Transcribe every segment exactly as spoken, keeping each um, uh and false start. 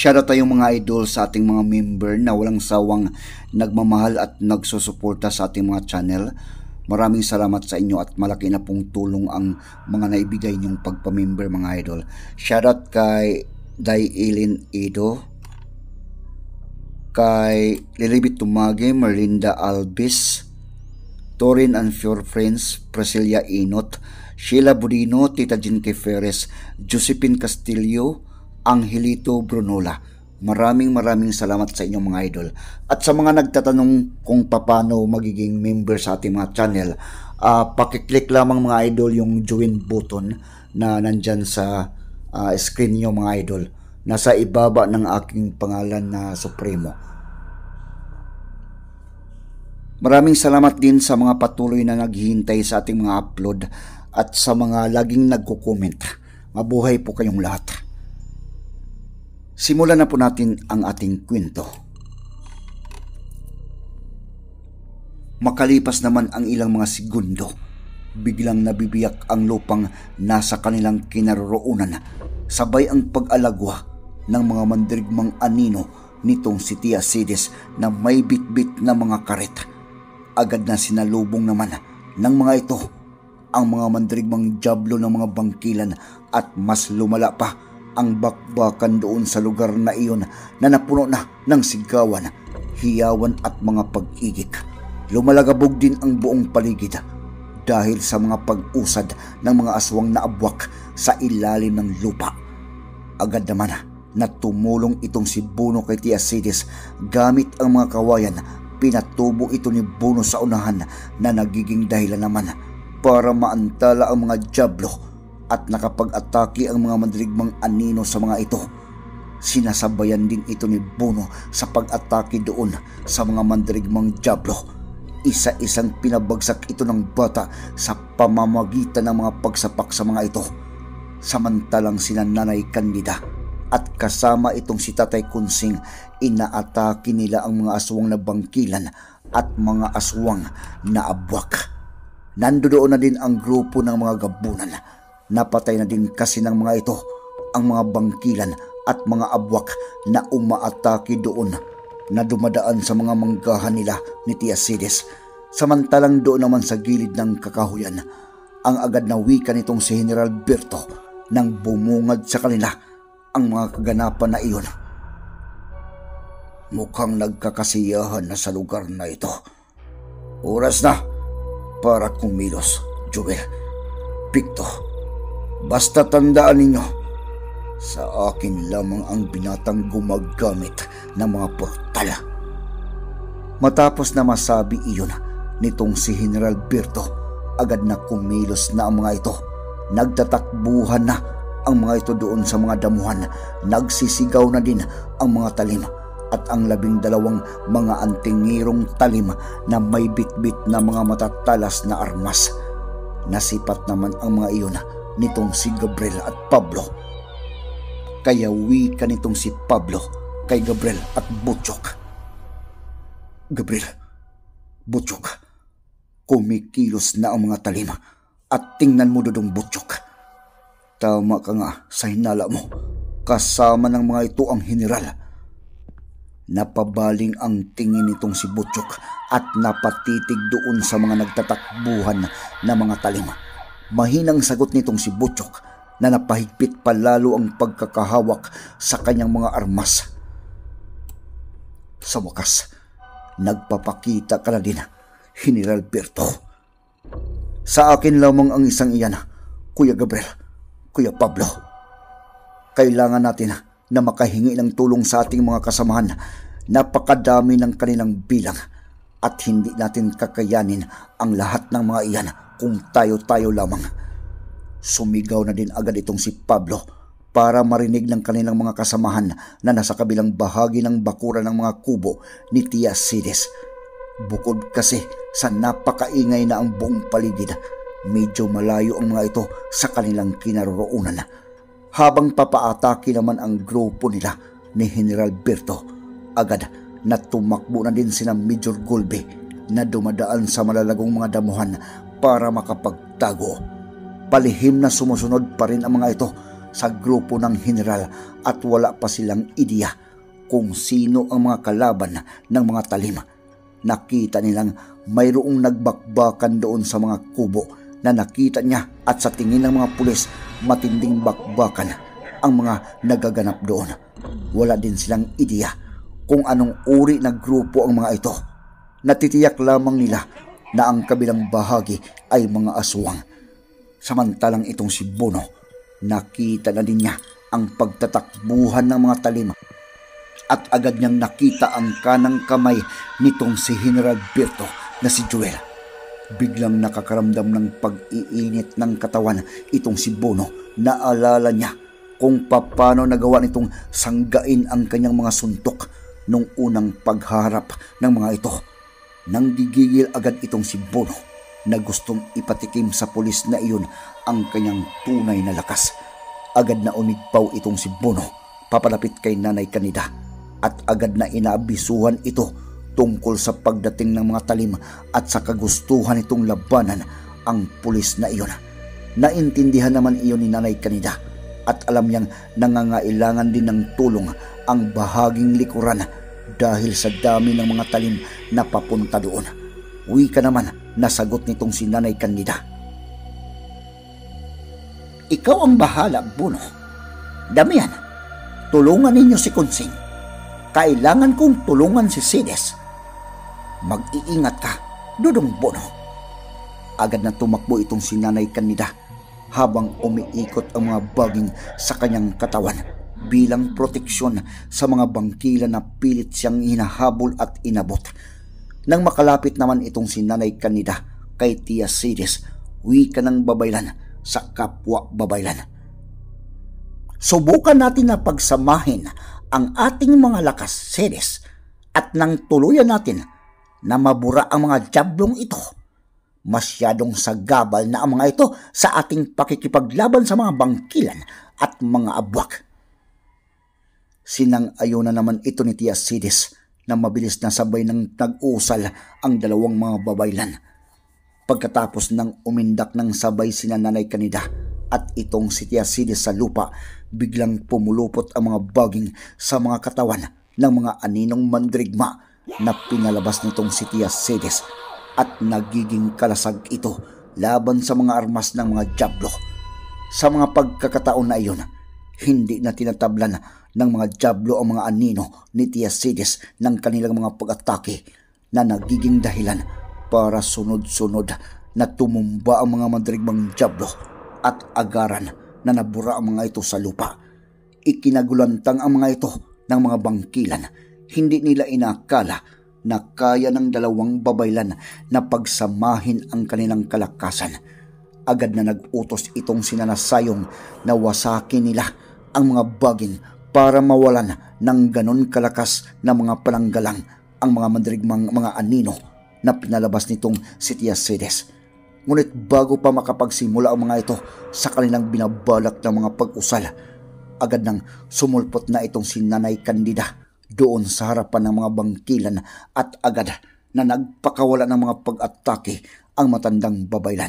Shoutout tayong mga idol sa ating mga member na walang sawang nagmamahal at nagsusuporta sa ating mga channel. Maraming salamat sa inyo at malaki na pong tulong ang mga naibigay niyong pagpamember mga idol. Shoutout kay Dailin Edo, kay Lilibit Tumage, Merlinda Albis, Torin and Pure Friends, Priscilla Inot, Sheila Budino, Tita Jinke Ferres, Josephine Castillo, Angelito Brunola. Maraming maraming salamat sa inyong mga idol. At sa mga nagtatanong kung paano magiging member sa ating mga channel, uh, pakiclick lamang mga idol yung join button na nandyan sa uh, screen nyo mga idol. Nasa ibaba ng aking pangalan na Supremo. Maraming salamat din sa mga patuloy na naghihintay sa ating mga upload at sa mga laging nagko-comment. Mabuhay po kayong lahat. Simulan na po natin ang ating kwento. Makalipas naman ang ilang mga segundo, biglang nabibiyak ang lupang nasa kanilang kinaroroonan, sabay ang pag-alagwa ng mga mandirigmang anino nitong si Tia Sidis na may bitbit na mga karet. Agad na sinalubong naman ng mga ito ang mga mandirigmang jablo ng mga bangkilan at mas lumala pa ang bakbakan doon sa lugar na iyon na napuno na ng sigawan, hiyawan at mga pag-igik. Lumalagabog din ang buong paligid dahil sa mga pag-usad ng mga aswang na abwak sa ilalim ng lupa. Agad naman na tumulong itong si Buno kay Tia Sidis gamit ang mga kawayan. Pinatubo ito ni Buno sa unahan na nagiging dahilan naman para maantala ang mga jablo at nakapag-atake ang mga mandirigmang anino sa mga ito. Sinasabayan din ito ni Buno sa pag-atake doon sa mga mandirigmang jablo. Isa-isang pinabagsak ito ng bata sa pamamagitan ng mga pagsapak sa mga ito. Samantalang sina Nanay Candida at kasama itong si Tatay Kunsing, inaatake nila ang mga aswang na bangkilan at mga aswang na abwak. Nandoon na din ang grupo ng mga gabunan. Napatay na din kasi ng mga ito ang mga bangkilan at mga abwak na umaatake doon na dumadaan sa mga manggahan nila ni Tia Sidis. Samantalang doon naman sa gilid ng kakahuyan, ang agad na wika nitong si General Berto nang bumungad sa kanila ang mga kaganapan na iyon. Mukhang nagkakasiyahan na sa lugar na ito. Oras na para kumilos, Jubel, Victor. Basta tandaan ninyo, sa akin lamang ang binatang gumagamit ng mga portal. Matapos na masabi iyon nitong si General Berto, agad na kumilos na ang mga ito. Nagtatakbuhan na ang mga ito doon sa mga damuhan. Nagsisigaw na din ang mga talim at ang labing dalawang mga antingirong talim na may bitbit na mga matatalas na armas. Nasipat naman ang mga iyon nitong si Gabriel at Pablo. Kaya wika nitong si Pablo kay Gabriel at Butchok. Gabriel, Butchok, kumikilos na ang mga talim at tingnan mo dodong Butchok. Tama ka nga sa hinala mo, kasama ng mga ito ang general. Napabaling ang tingin nitong si Butchok at napatitig doon sa mga nagtatakbuhan na mga talim. Mahinang sagot nitong si Butchok na napahigpit pa lalo ang pagkakahawak sa kanyang mga armas. Sa wakas, nagpapakita ka na din, General Berto. Sa akin lamang ang isang iyan, Kuya Gabriel, Kuya Pablo. Kailangan natin na makahingi ng tulong sa ating mga kasamahan. Napakadami ng kanilang bilang at hindi natin kakayanin ang lahat ng mga iyan kung tayo-tayo lamang. Sumigaw na din agad itong si Pablo para marinig ng kanilang mga kasamahan na nasa kabilang bahagi ng bakuran ng mga kubo ni Tia Sidis. Bukod kasi sa napakaingay na ang buong paligid, medyo malayo ang mga ito sa kanilang kinaroroonan. Habang papaatake naman ang grupo nila ni General Berto, agad na tumakbo na din sina Major Golbe na dumadaan sa malalagong mga damuhan para makapagtago. Palihim na sumusunod pa rin ang mga ito sa grupo ng general at wala pa silang ideya kung sino ang mga kalaban ng mga talim. Nakita nilang mayroong nagbakbakan doon sa mga kubo na nakita niya at sa tingin ng mga pulis matinding bakbakan ang mga nagaganap doon. Wala din silang ideya kung anong uri na grupo ang mga ito. Natitiyak lamang nila na ang kabilang bahagi ay mga aswang. Samantalang itong si Bono, nakita na din niya ang pagtatakbuhan ng mga talim at agad niyang nakita ang kanang kamay nitong si General Berto na si Joel. Biglang nakakaramdam ng pag-iinit ng katawan itong si Bono. Naalala niya kung paano nagawa nitong sanggain ang kanyang mga suntok nung unang pagharap ng mga ito. Nang gigigil agad itong si Bono na gustong ipatikim sa pulis na iyon ang kanyang tunay na lakas. Agad na umigpaw itong si Bono papalapit kay Nanay Candida at agad na inaabisuhan ito tungkol sa pagdating ng mga talim at sa kagustuhan itong labanan ang pulis na iyon. Naintindihan naman iyon ni Nanay Candida at alam niyang nangangailangan din ng tulong ang bahaging likuran dahil sa dami ng mga talim na papunta doon. Wika naman na sagot nitong si Nanay Candida. Ikaw ang bahala, Bono. Damian, tulungan ninyo si Kunsing. Kailangan kong tulungan si Sides. Mag-iingat ka, Dudong Bono. Agad na tumakbo itong si Nanay Candida habang umiikot ang mga baging sa kanyang katawan bilang proteksyon sa mga bangkila na pilit siyang hinahabol at inabot. Nang makalapit naman itong si Nanay Candida kay Tia Sides, wika ng babaylan sa kapwa babaylan. Subukan natin na pagsamahin ang ating mga lakas, Sides, at nang tuluyan natin na mabura ang mga diablong ito. Masyadong sagabal na ang mga ito sa ating pakikipaglaban sa mga bangkilan at mga abwak. Sinang-ayon na naman ito ni Tia Sides na mabilis na sabay ng nag-usal ang dalawang mga babaylan. Pagkatapos ng umindak ng sabay sina Nanay Candida at itong si Tia Sides sa lupa, biglang pumulupot ang mga baging sa mga katawan ng mga aninong mandirigma na pinalabas nitong si Tia Sides at nagiging kalasag ito laban sa mga armas ng mga diablo. Sa mga pagkakataon na iyon, hindi na tinatablan ng mga diablo ang mga anino ni Tia Sides ng kanilang mga pag-atake na nagiging dahilan para sunod-sunod na tumumba ang mga mandirigmang diablo at agaran na nabura ang mga ito sa lupa. Ikinagulantang ang mga ito ng mga bangkilan. Hindi nila inakala na kaya ng dalawang babaylan na pagsamahin ang kanilang kalakasan. Agad na nag-utos itong sinanasayong na wasakin nila ang mga baging para mawalan ng ganon kalakas na mga pananggalang ang mga mandirigmang mga anino na pinalabas nitong si Tia Sides. Ngunit bago pa makapagsimula ang mga ito sa kanilang binabalak ng mga pag-usal, agad nang sumulpot na itong si Nanay Candida doon sa harapan ng mga bangkilan at agad na nagpakawala ng mga pag-atake ang matandang babaylan.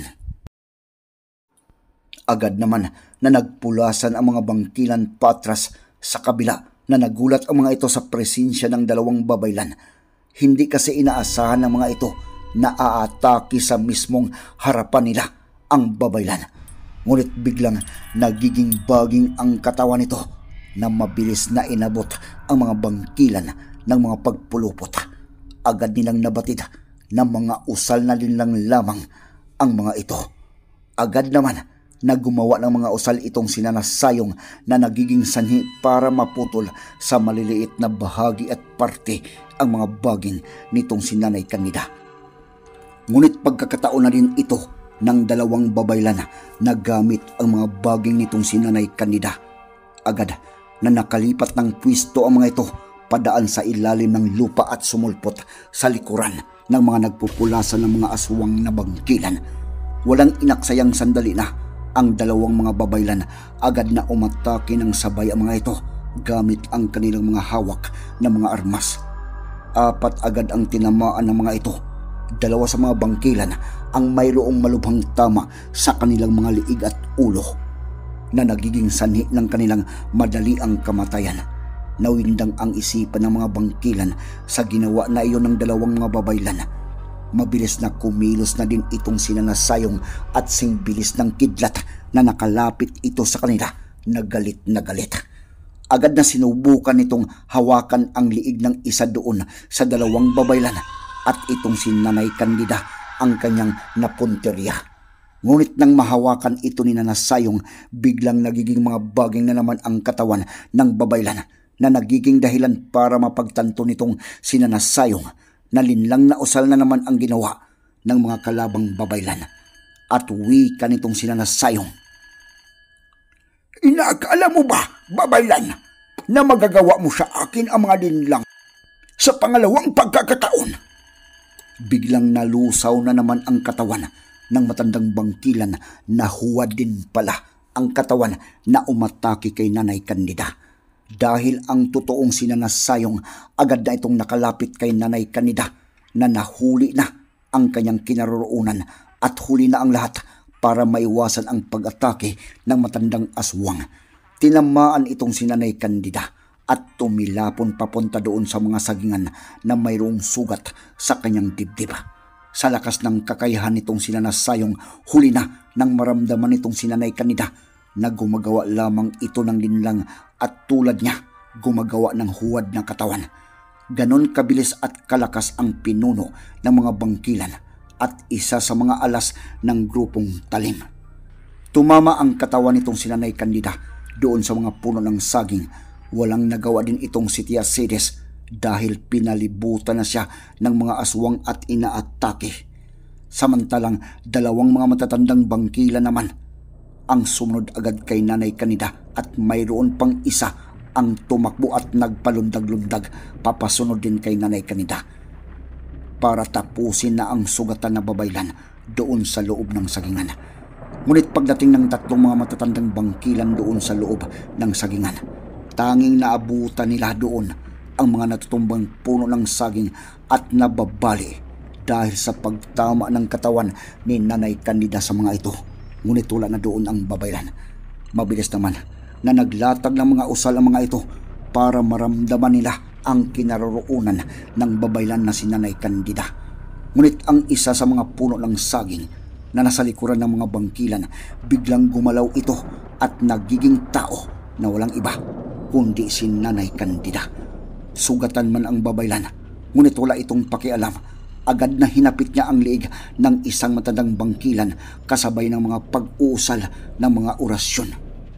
Agad naman na nagpulasan ang mga bangkilan patras sa kabila na nagulat ang mga ito sa presensya ng dalawang babaylan. Hindi kasi inaasahan ng mga ito na aatake sa mismong harapan nila ang babaylan. Ngunit biglang nagiging baging ang katawan nito na mabilis na inabot ang mga bangkilan ng mga pagpulupot. Agad nilang nabatid na mga usal na din lang lamang ang mga ito. Agad naman na gumawa ng mga usal itong sinanasayong na nagiging sanhi para maputol sa maliliit na bahagi at parte ang mga baging nitong si Nanay Candida. Ngunit pagkakataon na din ito ng dalawang babaylan na gamit ang mga baging nitong si Nanay Candida. Agad na nakalipat ng pwisto ang mga ito padaan sa ilalim ng lupa at sumulpot sa likuran ng mga nagpupulasan ng mga aswang na bangkilan. Walang inaksayang sandali na ang dalawang mga babaylan agad na umatake ng sabay ang mga ito gamit ang kanilang mga hawak na mga armas. Apat agad ang tinamaan ng mga ito. Dalawa sa mga bangkilan ang mayroong malubhang tama sa kanilang mga liig at ulo. na nagiging sanhi ng kanilang madaliang kamatayan. Nawindang ang isipan ng mga bangkilan sa ginawa na iyon ng dalawang mga babaylan. Mabilis na kumilos na din itong sina Nasayong at singbilis ng kidlat na nakalapit ito sa kanila na galit na galit. Agad na sinubukan nitong hawakan ang liig ng isa doon sa dalawang babaylan at itong si Nanay Candida ang kanyang napunterya. Ngunit nang mahawakan ito ni Nasayong, biglang nagiging mga baging na naman ang katawan ng babaylan na nagiging dahilan para mapagtanto nitong si Nasayong na linlang na usal na naman ang ginawa ng mga kalabang babaylan. At wika nitong si Nasayong, "Inaakala mo ba, babaylan, na magagawa mo sa akin ang mga linlang sa pangalawang pagkakataon?" Biglang nalusaw na naman ang katawan ng matandang bangkilan na huwad din pala ang katawan na umatake kay Nanay Candida. Dahil ang totoong si Nasayong agad na itong nakalapit kay Nanay Candida na nahuli na ang kanyang kinaroroonan at huli na ang lahat para maiwasan ang pag-atake ng matandang aswang. Tinamaan itong si Nanay Candida at tumilapon papunta doon sa mga sagingan na mayroong sugat sa kanyang dibdib. Sa lakas ng kakayahan nitong si Nasayong, huli na nang maramdaman nitong si Nanay Candida na gumagawa lamang ito ng linlang at tulad niya gumagawa ng huwad na katawan. Ganon kabilis at kalakas ang pinuno ng mga bangkilan at isa sa mga alas ng grupong talim. Tumama ang katawan nitong si Nanay Candida doon sa mga puno ng saging. Walang nagawa din itong si Tia Cedes dahil pinalibutan na siya ng mga aswang at inaatake. Samantalang dalawang mga matatandang bangkila naman ang sumunod agad kay Nanay Candida at mayroon pang isa ang tumakbo at nagpalundag-lundag papasunod din kay Nanay Candida para tapusin na ang sugatan na babaylan doon sa loob ng sagingan. Ngunit pagdating ng tatlong mga matatandang bangkilan doon sa loob ng sagingan, tanging naabutan nila doon ang mga natutumbang puno ng saging at nababali dahil sa pagtama ng katawan ni Nanay Candida sa mga ito. Ngunit wala na doon ang babaylan. Mabilis naman na naglatag ng mga usal ang mga ito para maramdaman nila ang kinaroroonan ng babaylan na si Nanay Candida. Ngunit ang isa sa mga puno ng saging na nasa likuran ng mga bangkilan, biglang gumalaw ito at nagiging tao na walang iba kundi si Nanay Candida. Sugatan man ang babaylan, ngunit wala itong pakialam. Agad na hinapit niya ang liig ng isang matandang bangkilan kasabay ng mga pag-uusal ng mga orasyon.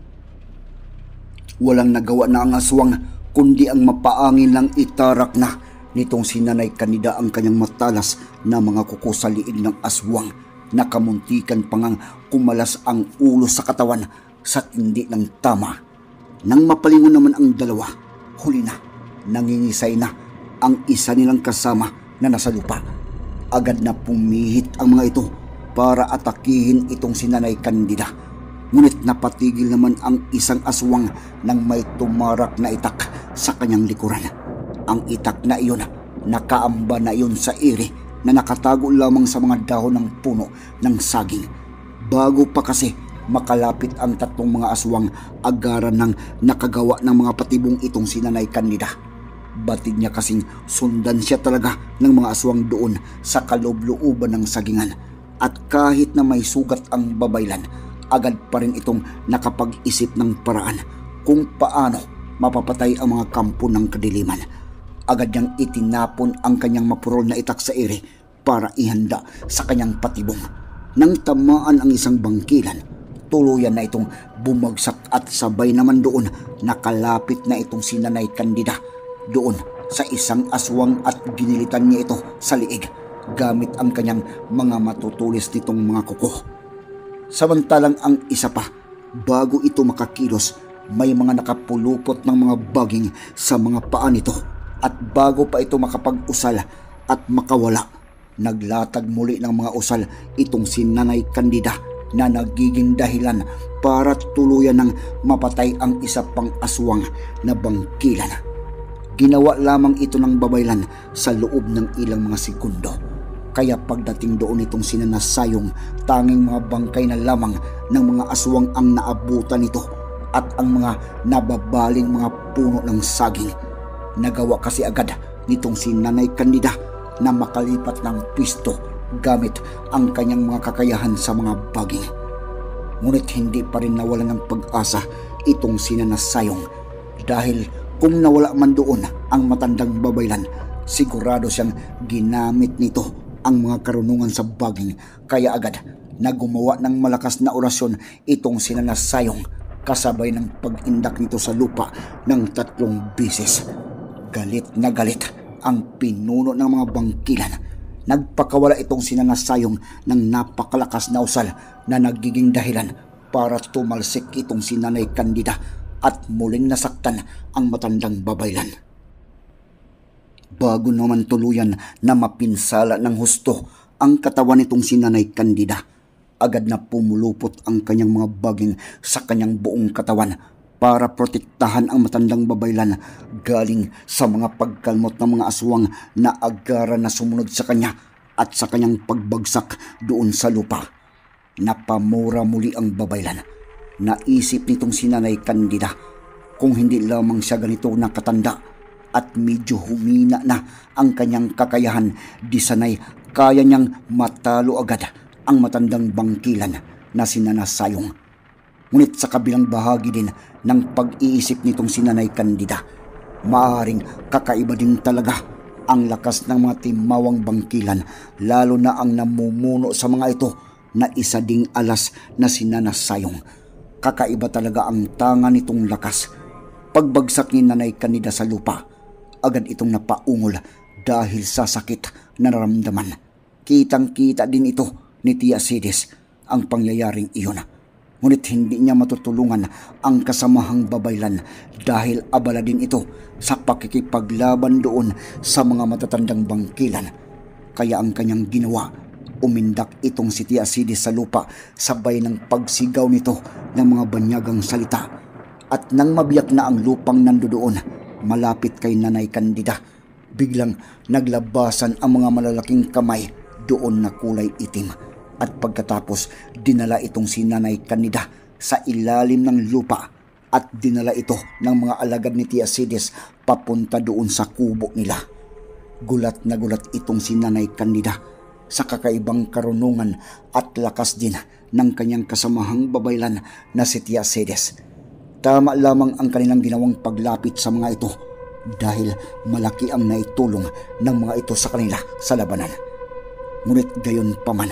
Walang nagawa na ang aswang kundi ang mapaangin lang itarak na nitong si Nanay Candida ang kanyang matalas na mga kuko sa liig ng aswang. Nakamuntikan pangang kumalas ang ulo sa katawan sa tindi ng tama. Nang mapalingon naman ang dalawa, huli na, nangingisay na ang isa nilang kasama na nasa lupa. Agad na pumihit ang mga ito para atakihin itong si Nanay Candida. Ngunit napatigil naman ang isang aswang nang may tumarak na itak sa kanyang likuran. Ang itak na iyon, nakaamba na iyon sa iri na nakatago lamang sa mga dahon ng puno ng saging. Bago pa kasi makalapit ang tatlong mga aswang, agaran ng nakagawa ng mga patibong itong si Nanay Candida. Batid niya kasing sundan siya talaga ng mga aswang doon sa kaloob-looban ng sagingan. At kahit na may sugat ang babaylan, agad pa rin itong nakapag-isip ng paraan kung paano mapapatay ang mga kampo ng kadiliman. Agad niyang itinapon ang kanyang mapurol na itak sa ere para ihanda sa kanyang patibong. Nang tamaan ang isang bangkilan, tuluyan na itong bumagsak at sabay naman doon nakalapit na itong si Nanay Candida doon sa isang aswang at ginilitan niya ito sa liig gamit ang kanyang mga matutulis nitong mga kuko. Samantalang ang isa pa, bago ito makakilos, may mga nakapulupot ng mga baging sa mga paa nito at bago pa ito makapag-usal at makawala, naglatag muli ng mga usal itong si Nanay Candida na nagiging dahilan para tuluyan ng mapatay ang isa pang aswang na bangkilan. Ginawa lamang ito ng babaylan sa loob ng ilang mga segundo. Kaya pagdating doon itong sinanasayong, tanging mga bangkay na lamang ng mga aswang ang naabutan nito at ang mga nababaling mga puno ng saging. Nagawa kasi agad nitong si Nanay Candida na makalipat ng pwisto gamit ang kanyang mga kakayahan sa mga baging. Ngunit hindi pa rin nawalan ng pag-asa itong sinanasayong dahil kung nawala man doon ang matandang babaylan, sigurado siyang ginamit nito ang mga karunungan sa baging, kaya agad na gumawa ng malakas na orasyon itong sinanasayong kasabay ng pag-indak nito sa lupa ng tatlong bisis. Galit na galit ang pinuno ng mga bangkilan. Nagpakawala itong sinanasayong ng napakalakas na usal na nagiging dahilan para tumalsik itong si Nanay Candida at muling nasaktan ang matandang babaylan. Bago naman tuluyan na mapinsala ng husto ang katawan nitong si Nanay Candida, agad na pumulupot ang kanyang mga baging sa kanyang buong katawan para protektahan ang matandang babaylan galing sa mga pagkalmot ng mga aswang na agara na sumunod sa kanya at sa kanyang pagbagsak doon sa lupa. Napamura muli ang babaylan. Naisip nitong si Nanay Candida, kung hindi lamang siya ganito nakatanda at medyo humina na ang kanyang kakayahan, di sanay kaya niyang matalo agad ang matandang bangkilan na si Nanasayong. Ngunit sa kabilang bahagi din ng pag-iisip nitong si Nanay Candida, maaaring kakaiba din talaga ang lakas ng mga timawang bangkilan, lalo na ang namumuno sa mga ito na isa ding alas na si Nanasayong. Kakaiba talaga ang tanga nitong lakas. Pagbagsak ni Nanay Candida sa lupa, agad itong napaungol dahil sa sakit na naramdaman. Kitang-kita din ito ni Tia Sidis ang pangyayaring iyon. Ngunit hindi niya matutulungan ang kasamahang babaylan dahil abala din ito sa pakikipaglaban doon sa mga matatandang bangkilan. Kaya ang kanyang ginawa, umindak itong si Tia Sidis sa lupa sabay ng pagsigaw nito ng mga banyagang salita. At nang mabiyak na ang lupang nandoon malapit kay Nanay Candida, biglang naglabasan ang mga malalaking kamay doon na kulay itim. At pagkatapos, dinala itong si Nanay Candida sa ilalim ng lupa at dinala ito ng mga alagad ni Tia Sidis papunta doon sa kubo nila. Gulat na gulat itong si Nanay Candida sa kakaibang karunungan at lakas din ng kanyang kasamahang babaylan na si Tia Sidis. Tama lamang ang kanilang ginawang paglapit sa mga ito dahil malaki ang naitulong ng mga ito sa kanila sa labanan. Ngunit gayon pa man,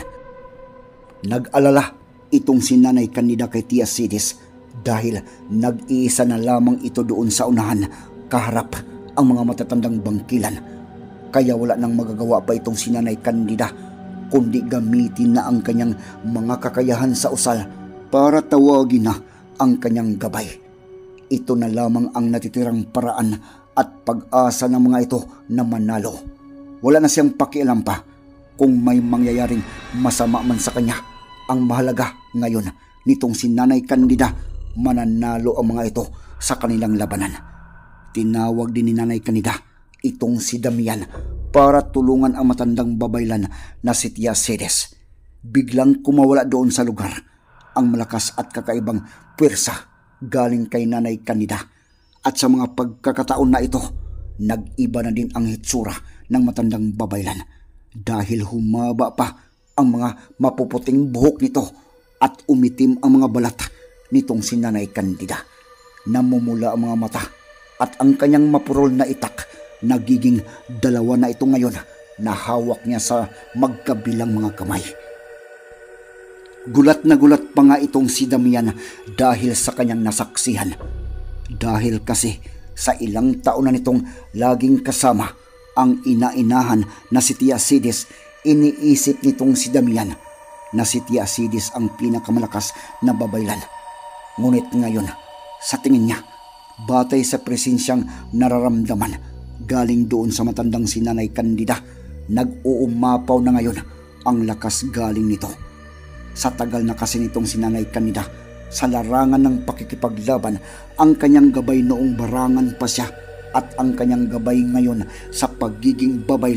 nag-alala itong si Nanay Candida kay Tia Sidis dahil nag-iisa na lamang ito doon sa unahan kaharap ang mga matatandang bangkilan. Kaya wala nang magagawa pa itong si Nanay Candida kundi gamitin na ang kanyang mga kakayahan sa usal para tawagin na ang kanyang gabay. Ito na lamang ang natitirang paraan at pag-asa ng mga ito na manalo. Wala na siyang pakialam pa kung may mangyayaring masama man sa kanya. Ang mahalaga ngayon nitong si Nanay Candida, mananalo ang mga ito sa kanilang labanan. Tinawag din ni Nanay Candida itong si Damian para tulungan ang matandang babaylan na si Tia Sidis. Biglang kumawala doon sa lugar ang malakas at kakaibang pwersa galing kay Nanay Candida. At sa mga pagkakataon na ito, nag-iba na din ang hitsura ng matandang babaylan dahil humaba pa ang mga mapuputing buhok nito at umitim ang mga balat nitong si Nanay Candida. Namumula ang mga mata at ang kanyang mapurol na itak nagiging dalawa na ito ngayon na hawak niya sa magkabilang mga kamay. Gulat na gulat pa nga itong si Damian dahil sa kanyang nasaksihan. Dahil kasi sa ilang taon na nitong laging kasama ang ina-inahan na si Tia Sidis, iniisip nitong si Damian na si Tia Sidis ang pinakamalakas na babaylan. Ngunit ngayon, sa tingin niya, batay sa presensyang nararamdaman galing doon sa matandang si Nanay Candida, nag-uumapaw na ngayon ang lakas galing nito. Sa tagal na kasi nitong si Nanay Candida sa larangan ng pakikipaglaban, ang kanyang gabay noong barangan pa siya at ang kanyang gabay ngayon sa pagiging babaylan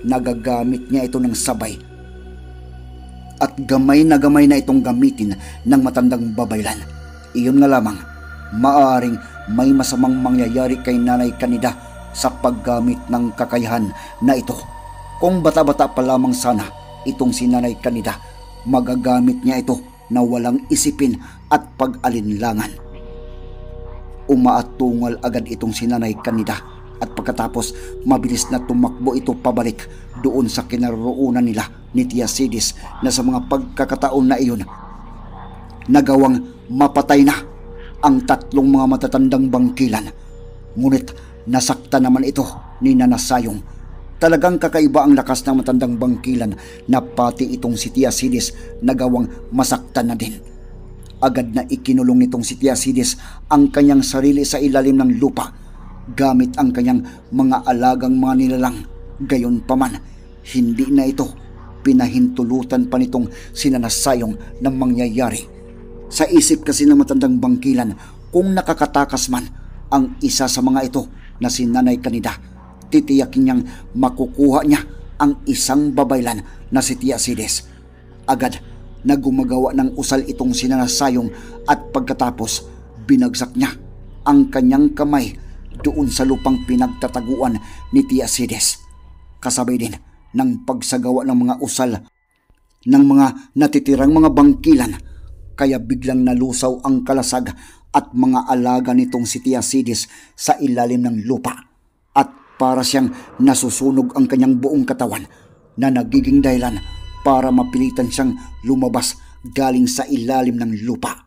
nagagamit niya ito ng sabay. At gamay na gamay na itong gamitin ng matandang babaylan. Iyon nga lamang, maaring may masamang mangyayari kay Nanay Kanida sa paggamit ng kakayahan na ito. Kung bata-bata pa lamang sana itong si Nanay Kanida, magagamit niya ito na walang isipin at pag-alinlangan. Umaatungal agad itong si Nanay Kanida at pagkatapos mabilis na tumakbo ito pabalik doon sa kinaroroonan nila ni Tia Sidis na sa mga pagkakataon na iyon nagawang mapatay na ang tatlong mga matatandang bangkilan. Ngunit nasakta naman ito ni Nana Sayong. Talagang kakaiba ang lakas ng matandang bangkilan na pati itong si Tia Sidis nagawang masaktan na din. Agad na ikinulong nitong si Tia Sidis ang kanyang sarili sa ilalim ng lupa gamit ang kanyang mga alagang mga nilalang. Gayon paman, hindi na ito pinahintulutan pa nitong si Nana Sayong ng mangyayari. Sa isip kasi ng matandang bangkilan, kung nakakatakas man ang isa sa mga ito na si Nanay Kanida, titiyakin niyang makukuha niya ang isang babaylan na si Tia Sidis. Agad na gumagawa ng usal itong si Nana Sayong at pagkatapos binagsak niya ang kanyang kamay doon sa lupang pinagtataguan ni Tia Sidis. Kasabay din ng pagsagawa ng mga usal ng mga natitirang mga bangkilan, kaya biglang nalusaw ang kalasag at mga alaga nitong si Tia Sidis sa ilalim ng lupa at para siyang nasusunog ang kanyang buong katawan na nagiging dahilan para mapilitan siyang lumabas galing sa ilalim ng lupa.